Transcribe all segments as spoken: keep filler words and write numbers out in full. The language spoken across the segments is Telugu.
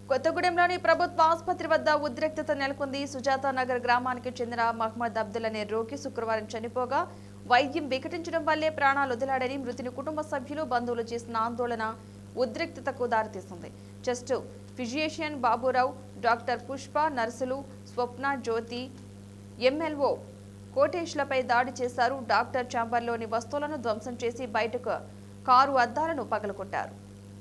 కొత్తగూడెంలోని ప్రభుత్వ ఆసుపత్రి వద్ద ఉద్రిక్తత నెలకొంది. సుజాత నగర్ గ్రామానికి చెందిన మహమ్మద్ అబ్దుల్ అనే రోగి శుక్రవారం చనిపోగా వైద్యం వికటించడం వల్లే ప్రాణాలు వదిలాడని మృతుని కుటుంబ సభ్యులు బంధువులు చేసిన ఆందోళన ఉద్రిక్తతకు దారితీసింది. Chest physician Baburao, doctor Pushpa, నర్సులు స్వప్న, జ్యోతి, ఎంఎల్ఓ కోటేష్లపై దాడి చేశారు. డాక్టర్ ఛాంబర్లోని వస్తువులను ధ్వంసం చేసి బయటకు కారు అద్దాలను పగలగొట్టారు.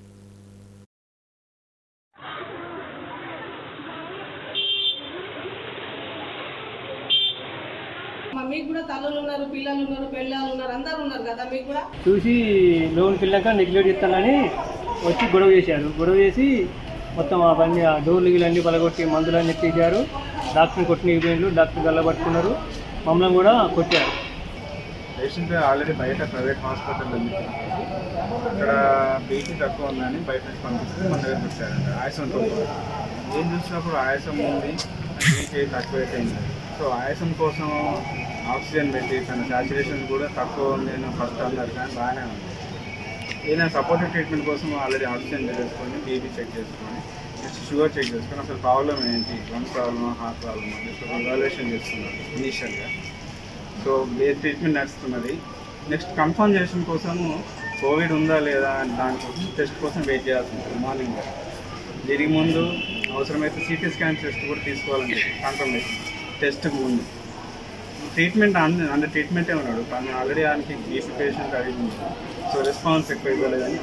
మీకు కూడా తల్లులు ఉన్నారు, పిల్లలు ఉన్నారు, పెళ్ళాలు ఉన్నారు, అందరు ఉన్నారు కదా. మీకు కూడా చూసి లోన్ పిల్లక నెగ్లెక్ట్ చేస్తానని వచ్చి గొడవ చేశారు. గొడవ చేసి మొత్తం ఆ పని ఆ డోర్లు గిల్లన్నీ పలగొట్టి మందులన్నీ ఎత్తేసారు. డాక్టర్ని కొట్టిన ఇబ్బందులు డాక్టర్ గల్ల పట్టుకున్నారు, మమ్మల్ని కూడా కొట్టారు. పేషెంట్ ఆల్రెడీ బయట ప్రైవేట్ హాస్పిటల్ ఉంది, అక్కడ బీపీ తక్కువ ఉందని బయట నుంచి పంపిస్తే మన దగ్గర వచ్చారంట. ఆయాసం ఉంటుంది, ఏం చూసినప్పుడు ఆయాసం ఉంది, బీపీ తక్కువ అయిపోయింది. సో ఆయాసం కోసం ఆక్సిజన్ పెట్టి తన సాచురేషన్ కూడా తక్కువ ఉంది అని ఫస్ట్ అన్నారు, కానీ బాగానే ఉంది. ఏదైనా సపోర్టివ్ ట్రీట్మెంట్ కోసం ఆల్రెడీ ఆక్సిజన్ చేసుకొని బీపీ చెక్ చేసుకొని నెక్స్ట్ షుగర్ చెక్ చేసుకొని అసలు ప్రాబ్లం ఏంటి, లంగ్ ప్రాబ్లమా హార్ట్ ప్రాబ్లమా నెక్స్ట్ ఎవాల్యుయేషన్ చేస్తున్నారు ఇనీషియల్గా. సో ఏ ట్రీట్మెంట్ నడుస్తున్నది. నెక్స్ట్ కన్ఫర్మేషన్ కోసము కోవిడ్ ఉందా లేదా దానికోసం టెస్ట్ కోసం వెయిట్ చేయాల్సి ఉంటుంది. మార్నింగ్ దీనికి ముందు అవసరమైతే సిటీ స్కాన్ టెస్ట్ కూడా తీసుకోవాలని కన్ఫర్మేషన్ టెస్ట్కి ముందు. ట్రీట్మెంట్ అంద అంత ట్రీట్మెంటే ఉన్నాడు, కానీ ఆల్రెడీ ఆయనకి బీపీ పేషెంట్ అడిగింది. సో రెస్పాన్స్ ఎక్కువ ఇవ్వలేదని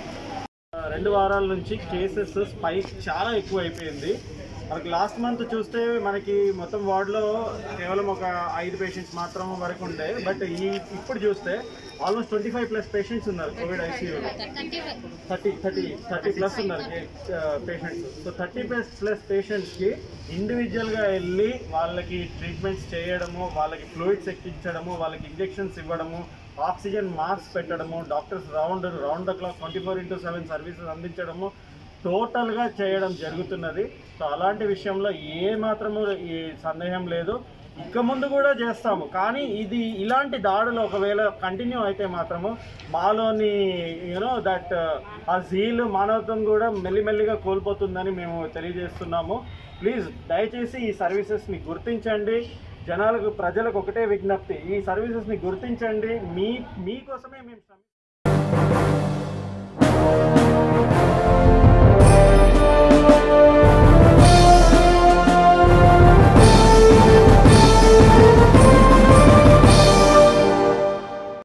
రెండు వారాల నుంచి కేసెస్ స్పైక్ చాలా ఎక్కువ అయిపోయింది. మనకి లాస్ట్ మంత్ చూస్తే మనకి మొత్తం వార్డులో కేవలం ఒక ఐదు పేషెంట్స్ మాత్రం వరకు ఉండే, బట్ ఈ ఇప్పుడు చూస్తే almost twenty five plus patients ఉన్నారు కోవిడ్ ఐసీయూలో. థర్టీ థర్టీ థర్టీ ప్లస్ ఉన్నారు patients. So thirty plus plus పేషెంట్స్కి ఇండివిజువల్గా వెళ్ళి వాళ్ళకి ట్రీట్మెంట్స్ చేయడము, వాళ్ళకి ఫ్లూయిడ్స్ ఎక్కించడము, వాళ్ళకి ఇంజెక్షన్స్ ఇవ్వడము, ఆక్సిజన్ మాస్క్ పెట్టడము, doctors round round the clock twenty four into seven services అందించడము టోటల్గా చేయడం జరుగుతున్నది. సో అలాంటి విషయంలో ఏ మాత్రము ఈ సందేహం లేదు, ఇక ముందు కూడా చేస్తాము. కానీ ఇది ఇలాంటి దాడులు ఒకవేళ కంటిన్యూ అయితే మాత్రము మాలోని యూనో దట్ ఆ జీల్ మానవత్వం కూడా మెల్లిమెల్లిగా కోల్పోతుందని మేము తెలియజేస్తున్నాము. ప్లీజ్ దయచేసి ఈ సర్వీసెస్ని గుర్తించండి. జనాలకు ప్రజలకు ఒకటే విజ్ఞప్తి, ఈ సర్వీసెస్ని గుర్తించండి. మీ మీకోసమే మేము